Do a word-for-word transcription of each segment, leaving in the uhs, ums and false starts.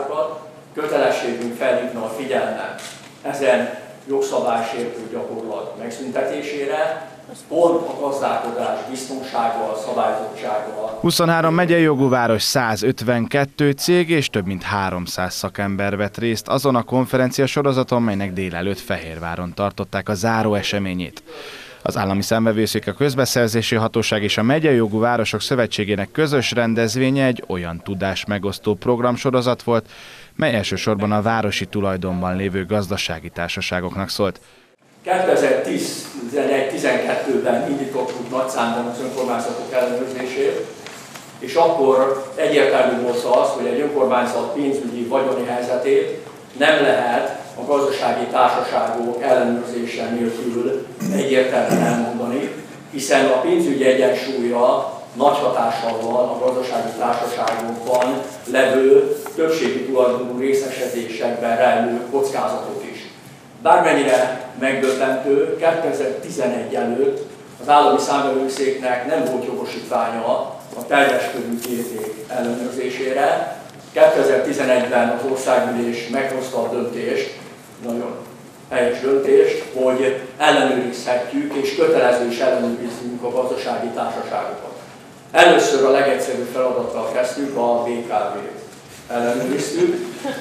szabályokat, kötelességünk felhívni a figyelmet ezen jogszabálysértő gyakorlat megszüntetésére, pont a gazdálkodás biztonsággal, szabályozottsággal. huszonhárom megyei jogú város, százötvenkettő cég és több mint háromszáz szakember vett részt azon a konferencia sorozaton, melynek délelőtt Fehérváron tartották a záró eseményét. Az Állami Számvevőszék, a Közbeszerzési Hatóság és a Megyei Jogú Városok Szövetségének közös rendezvénye egy olyan tudásmegosztó programsorozat volt, mely elsősorban a városi tulajdonban lévő gazdasági társaságoknak szólt. kétezer-tizenegy-tizenkettőben indítottuk nagy számban az önkormányzatok ellenőrzését, és akkor egyértelmű volt az, hogy egy önkormányzat pénzügyi vagyoni helyzetét nem lehet a gazdasági társaságok ellenőrzése nélkül egyértelműen elmondani, hiszen a pénzügyi egyensúlyra nagy hatással van a gazdasági társaságokban levő többségi tulajdonú részesedésekben rejlő kockázatok is. Bármennyire megdöbbentő, kétezer-tizenegy előtt az Állami Számvevőszéknek nem volt jogosítványa a teljes körű érték ellenőrzésére. kétezer-tizenegyben az országgyűlés meghozta a döntést, nagyon helyes döntést, hogy ellenőrizhetjük és kötelező is ellenőrizzünk a gazdasági társaságokat. Először a legegyszerűbb feladattal kezdtük, a bé ká vét ellenőriztük.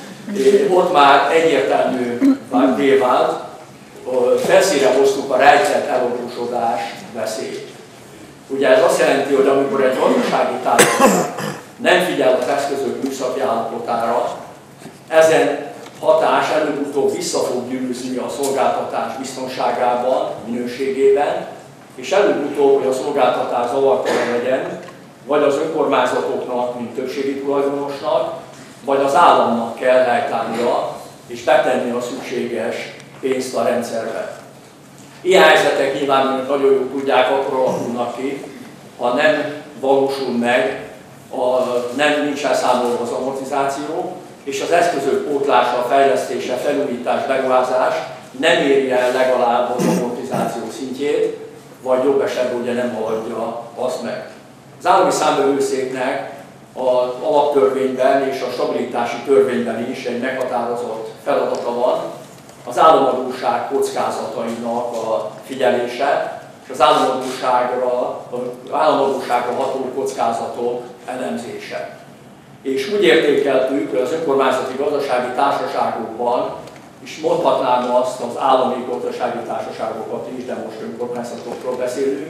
Ott már egyértelmű vált, felszínre hoztuk a rejtett eladósodás veszélyt. Ugye ez azt jelenti, hogy amikor egy gazdasági társaság nem figyel az eszközök műszaki állapotára, ezen hatás előbb-utóbb vissza fog gyűrűzni a szolgáltatás biztonságában, minőségében, és előbb-utóbb, hogy a szolgáltatás zavartalan legyen, vagy az önkormányzatoknak, mint többségi tulajdonosnak, vagy az államnak kell helytállnia és betenni a szükséges pénzt a rendszerbe. Ilyen helyzetek nyilván nagyon jól tudják, akkor alakulnak ki, ha nem valósul meg, a, nem nincs elszámolva az amortizáció, és az eszközök pótlása, fejlesztése, felújítás, beruházás nem éri el legalább az amortizáció szintjét, vagy jobb esetben ugye nem haladja azt meg. Az Állami Számvevőszéknek az alaptörvényben és a stabilitási törvényben is egy meghatározott feladata van, az államadósság kockázatainak a figyelése, és az államadósságra, államadósságra ható kockázatok elemzése. És úgy értékeltük, hogy az önkormányzati gazdasági társaságokban, és mondhatnám azt az állami gazdasági társaságokat is, de most önkormányzatokról beszélünk,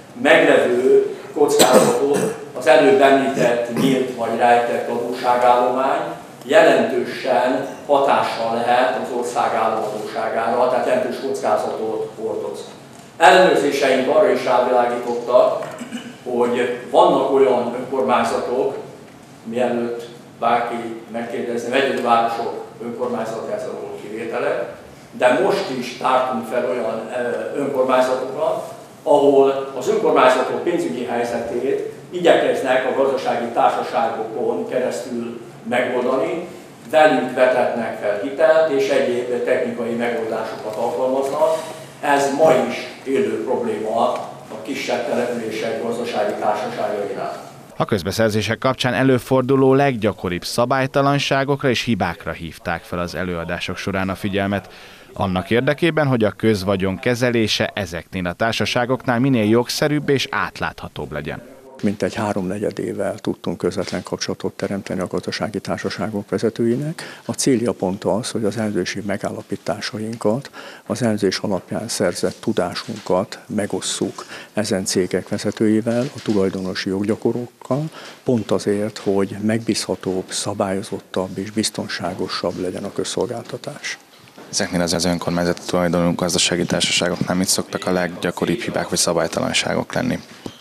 meglevő kockázatot az előbb említett nyílt vagy rejtett adósságállomány jelentősen hatással lehet az ország államadósságára, tehát jelentős kockázatot hordoz. Ellenőrzéseink arra is rávilágítottak, hogy vannak olyan önkormányzatok, mielőtt bárki megkérdezni, megyei városok önkormányzat, ez a kivételek, de most is tártunk fel olyan önkormányzatokat, ahol az önkormányzatok pénzügyi helyzetét igyekeznek a gazdasági társaságokon keresztül megoldani, velük vetetnek fel hitelt és egyéb technikai megoldásokat alkalmaznak. Ez ma is élő probléma a kisebb települések gazdasági társaságainál. A közbeszerzések kapcsán előforduló leggyakoribb szabálytalanságokra és hibákra hívták fel az előadások során a figyelmet, annak érdekében, hogy a közvagyon kezelése ezeknél a társaságoknál minél jogszerűbb és átláthatóbb legyen. Mintegy háromnegyedével tudtunk közvetlen kapcsolatot teremteni a gazdasági társaságok vezetőinek. A célja pont az, hogy az elemzési megállapításainkat, az elemzés alapján szerzett tudásunkat megosszuk ezen cégek vezetőivel, a tulajdonosi joggyakorlókkal, pont azért, hogy megbízhatóbb, szabályozottabb és biztonságosabb legyen a közszolgáltatás. Ezeknél az önkormányzati tulajdonú gazdasági társaságoknál mit szoktak a leggyakoribb hibák vagy szabálytalanságok lenni?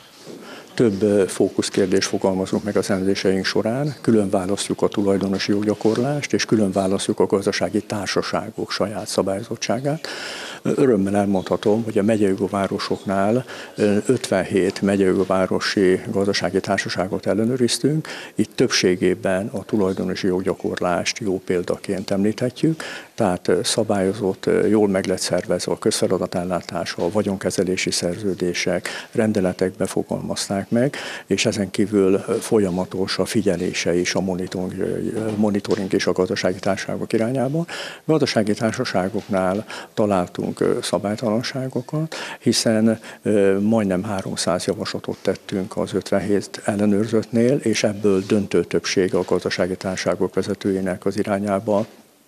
Több fókuszkérdést fogalmazunk meg az elemzéseink során, külön választjuk a tulajdonosi joggyakorlást, és külön választjuk a gazdasági társaságok saját szabályozottságát. Örömmel elmondhatom, hogy a megyei városoknál ötvenhét megyei városi gazdasági társaságot ellenőriztünk, itt többségében a tulajdonosi joggyakorlást jó példaként említhetjük, tehát szabályozott, jól meg lett szervezve a közfeladatellátás, a vagyonkezelési szerződések, rendeletek befogalmazták, határozták meg, és ezen kívül folyamatos a figyelése és a monitoring, monitoring és a gazdasági társaságok irányában. Gazdasági társaságoknál találtunk szabálytalanságokat, hiszen majdnem háromszáz javaslatot tettünk az ötvenhét ellenőrzöttnél, és ebből döntő többség a gazdasági társaságok vezetőinek az irányába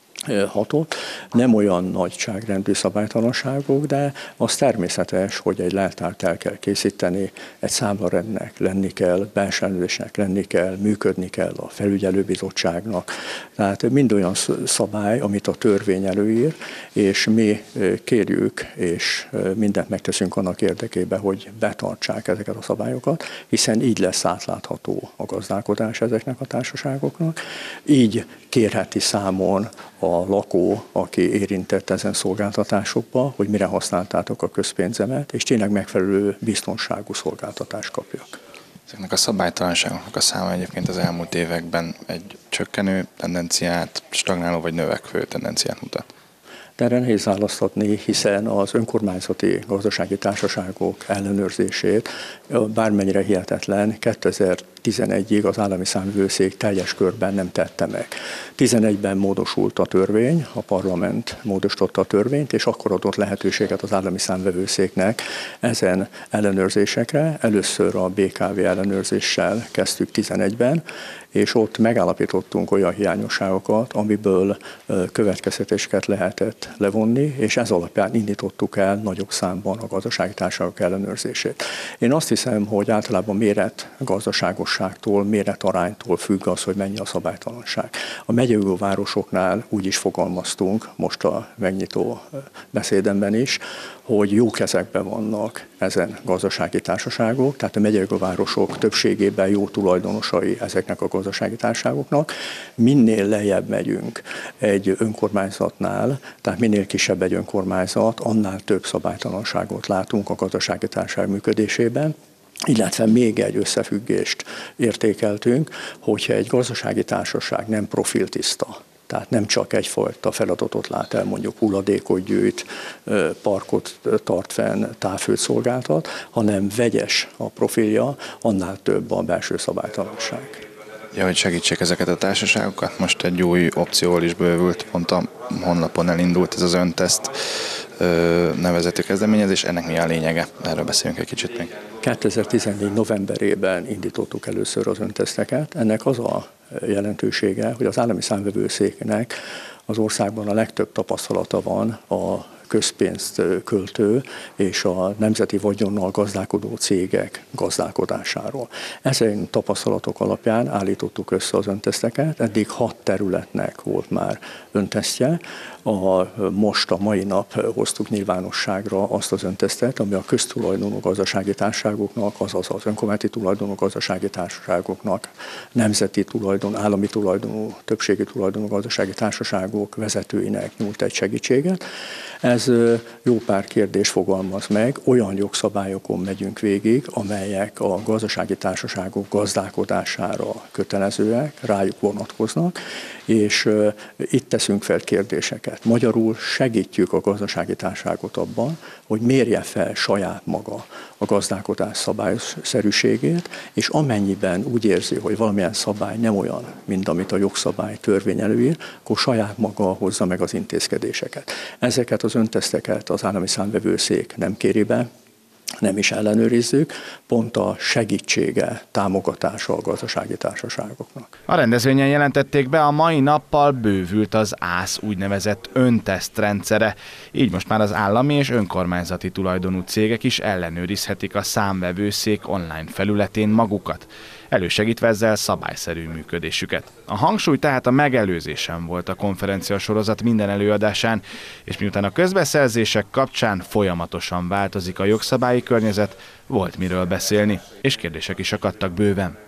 hatott. Nem olyan nagyságrendű szabálytalanságok, de az természetes, hogy egy leltárt el kell készíteni, egy számlarendnek lenni kell, belső ellenőrzésnek lenni kell, működni kell a felügyelőbizottságnak. Tehát mind olyan szabály, amit a törvény előír, és mi kérjük, és mindent megteszünk annak érdekében, hogy betartsák ezeket a szabályokat, hiszen így lesz átlátható a gazdálkodás ezeknek a társaságoknak. Így kérheti számon a lakó, aki érintett ezen szolgáltatásokba, hogy mire használtátok a közpénzemet, és tényleg megfelelő biztonságú szolgáltatást kapjak. Ezeknek a szabálytalanságoknak a száma egyébként az elmúlt években egy csökkenő tendenciát, stagnáló vagy növekvő tendenciát mutat. De erre nehéz választhatni, hiszen az önkormányzati gazdasági társaságok ellenőrzését bármennyire hihetetlen kétezer-tizenegyig az állami számvevőszék teljes körben nem tette meg. tizenegyben módosult a törvény, a parlament módosította a törvényt, és akkor adott lehetőséget az állami számvevőszéknek ezen ellenőrzésekre. Először a bé ká vé ellenőrzéssel kezdtük tizenegyben, és ott megállapítottunk olyan hiányosságokat, amiből következtetéseket lehetett levonni, és ez alapján indítottuk el nagyobb számban a gazdasági társaságok ellenőrzését. Én azt hiszem, hogy általában méret gazdaságosságtól, méretaránytól függ az, hogy mennyi a szabálytalanság. A megyei városoknál úgy is fogalmaztunk, most a megnyitó beszédemben is, hogy jó kezekben vannak ezen gazdasági társaságok, tehát a megyei városok többségében jó tulajdonosai ezeknek a gazdasági társaságoknak. Minél lejjebb megyünk egy önkormányzatnál, tehát minél kisebb egy önkormányzat, annál több szabálytalanságot látunk a gazdasági társaság működésében. Illetve még egy összefüggést értékeltünk, hogyha egy gazdasági társaság nem profiltiszta, tehát nem csak egyfajta feladatot lát el, mondjuk hulladékot gyűjt, parkot tart fenn, távfőt szolgáltat, hanem vegyes a profilja, annál több a belső szabálytalanság. Ja, hogy segítsék ezeket a társaságokat, most egy új opcióval is bővült, pont a honlapon elindult ez az önteszt nevezetű kezdeményezés. Ennek mi a lényege? Erről beszélünk egy kicsit még. kétezer-tizennégy novemberében indítottuk először az önteszteket. Ennek az a jelentősége, hogy az állami számvevőszéknek az országban a legtöbb tapasztalata van a közpénzt költő és a nemzeti vagyonnal gazdálkodó cégek gazdálkodásáról. Ezen tapasztalatok alapján állítottuk össze az önteszteket, eddig hat területnek volt már öntesztje. A, most a mai nap hoztuk nyilvánosságra azt az öntesztet, ami a köztulajdonú gazdasági társaságoknak, azaz az önkormányzati tulajdonú gazdasági társaságoknak, nemzeti tulajdon, állami tulajdonú, többségi tulajdonú gazdasági társaságok vezetőinek nyújt egy segítséget. Ez jó pár kérdés fogalmaz meg, olyan jogszabályokon megyünk végig, amelyek a gazdasági társaságok gazdálkodására kötelezőek, rájuk vonatkoznak, és itt teszünk fel kérdéseket. Magyarul segítjük a gazdasági társaságot abban, hogy mérje fel saját maga a gazdálkodás szabályszerűségét, és amennyiben úgy érzi, hogy valamilyen szabály nem olyan, mint amit a jogszabály törvény előír, akkor saját maga hozza meg az intézkedéseket. Ezeket az önteszteket az állami számvevőszék nem kéri be, nem is ellenőrizzük, pont a segítsége, támogatása a gazdasági társaságoknak. A rendezvényen jelentették be, a mai nappal bővült az ÁSZ úgynevezett önteszt rendszere, így most már az állami és önkormányzati tulajdonú cégek is ellenőrizhetik a számvevőszék online felületén magukat, elősegítve ezzel szabályszerű működésüket. A hangsúly tehát a megelőzésen volt a konferencia sorozat minden előadásán, és miután a közbeszerzések kapcsán folyamatosan változik a jogszabályi környezet, volt miről beszélni, és kérdések is akadtak bőven.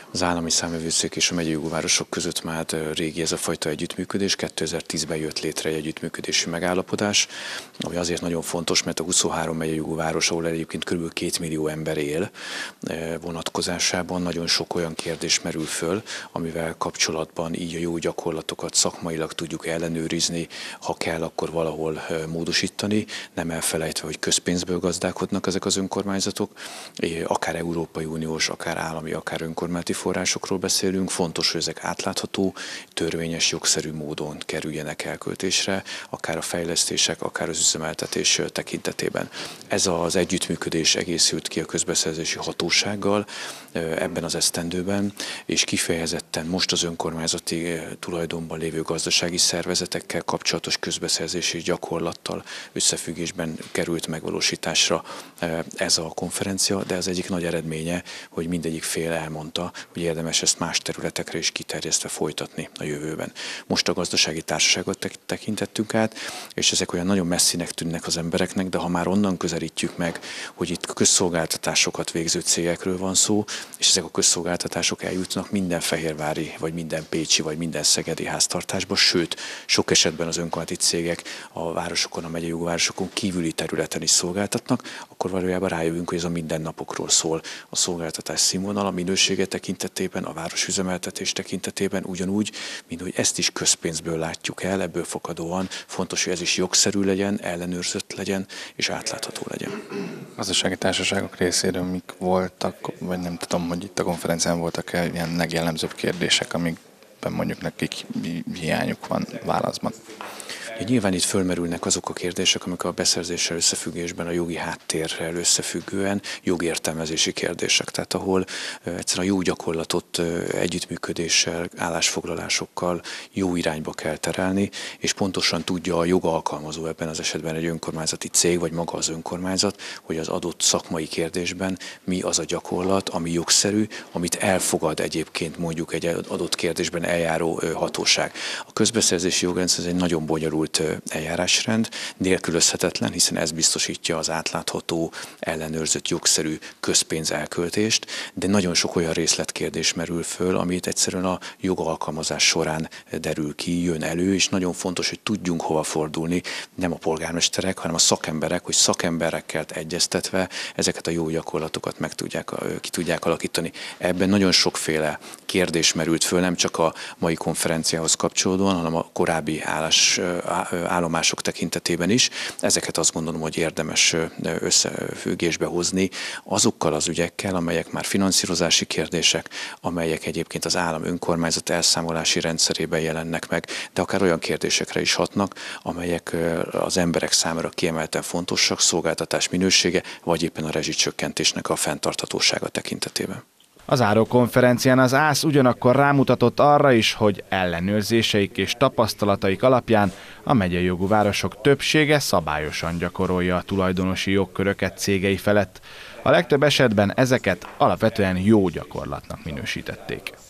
Az állami számvevőszék és a megyei jogú városok között már régi ez a fajta együttműködés. kétezer-tízben jött létre egy együttműködési megállapodás, ami azért nagyon fontos, mert a huszonhárom megyei jogú város, ahol egyébként kb. két millió ember él vonatkozásában nagyon sok olyan kérdés merül föl, amivel kapcsolatban így a jó gyakorlatokat szakmailag tudjuk ellenőrizni, ha kell, akkor valahol módosítani, nem elfelejtve, hogy közpénzből gazdálkodnak ezek az önkormányzatok, akár Európai Uniós, akár állami, akár önkormányzati forrásokról beszélünk. Fontos, hogy ezek átlátható, törvényes, jogszerű módon kerüljenek elköltésre, akár a fejlesztések, akár az üzemeltetés tekintetében. Ez az együttműködés egészült ki a közbeszerzési hatósággal ebben az esztendőben, és kifejezetten most az önkormányzati tulajdonban lévő gazdasági szervezetekkel kapcsolatos közbeszerzési gyakorlattal összefüggésben került megvalósításra ez a konferencia, de az egyik nagy eredménye, hogy mindegyik fél elmondta, hogy érdemes ezt más területekre is kiterjesztve folytatni a jövőben. Most a gazdasági társaságot tekintettünk át, és ezek olyan nagyon messzinek tűnnek az embereknek, de ha már onnan közelítjük meg, hogy itt közszolgáltatásokat végző cégekről van szó, és ezek a közszolgáltatások eljutnak minden fehérvári, vagy minden pécsi, vagy minden szegedi háztartásba, sőt, sok esetben az önkormányzati cégek a városokon, a megyei jogú városokon kívüli területen is szolgáltatnak, akkor valójában rájövünk, hogy ez a mindennapokról szól. A szolgáltatás színvonala, minősége tekintetében, a városüzemeltetés tekintetében ugyanúgy, mint hogy ezt is közpénzből látjuk el, ebből fakadóan fontos, hogy ez is jogszerű legyen, ellenőrzött legyen és átlátható legyen. Gazdasági társaságok részéről mik voltak, vagy nem tudom, hogy itt a konferencián voltak-e ilyen legjellemzőbb kérdések, amikben mondjuk nekik hiányuk van válaszban? Nyilván itt fölmerülnek azok a kérdések, amik a beszerzéssel összefüggésben a jogi háttérrel összefüggően jogértelmezési kérdések. Tehát ahol egyszerűen a jó gyakorlatot együttműködéssel, állásfoglalásokkal jó irányba kell terelni, és pontosan tudja a jogalkalmazó, ebben az esetben egy önkormányzati cég, vagy maga az önkormányzat, hogy az adott szakmai kérdésben mi az a gyakorlat, ami jogszerű, amit elfogad egyébként mondjuk egy adott kérdésben eljáró hatóság. A közbeszerzési jogrendszer egy nagyon bonyolult eljárásrend, nélkülözhetetlen, hiszen ez biztosítja az átlátható, ellenőrzött, jogszerű közpénz elköltést, de nagyon sok olyan részletkérdés merül föl, amit egyszerűen a jogalkalmazás során derül ki, jön elő, és nagyon fontos, hogy tudjunk hova fordulni, nem a polgármesterek, hanem a szakemberek, hogy szakemberekkel egyeztetve ezeket a jó gyakorlatokat meg tudják, ki tudják alakítani. Ebben nagyon sokféle kérdés merült föl, nem csak a mai konferenciához kapcsolódóan, hanem a korábbi állás állomások tekintetében is. Ezeket azt gondolom, hogy érdemes összefüggésbe hozni azokkal az ügyekkel, amelyek már finanszírozási kérdések, amelyek egyébként az állam önkormányzat elszámolási rendszerében jelennek meg, de akár olyan kérdésekre is hatnak, amelyek az emberek számára kiemelten fontosak, szolgáltatás minősége, vagy éppen a rezsicsökkentésnek a fenntarthatósága tekintetében. A zárókonferencián az ÁSZ ugyanakkor rámutatott arra is, hogy ellenőrzéseik és tapasztalataik alapján a megyei jogú városok többsége szabályosan gyakorolja a tulajdonosi jogköröket cégei felett. A legtöbb esetben ezeket alapvetően jó gyakorlatnak minősítették.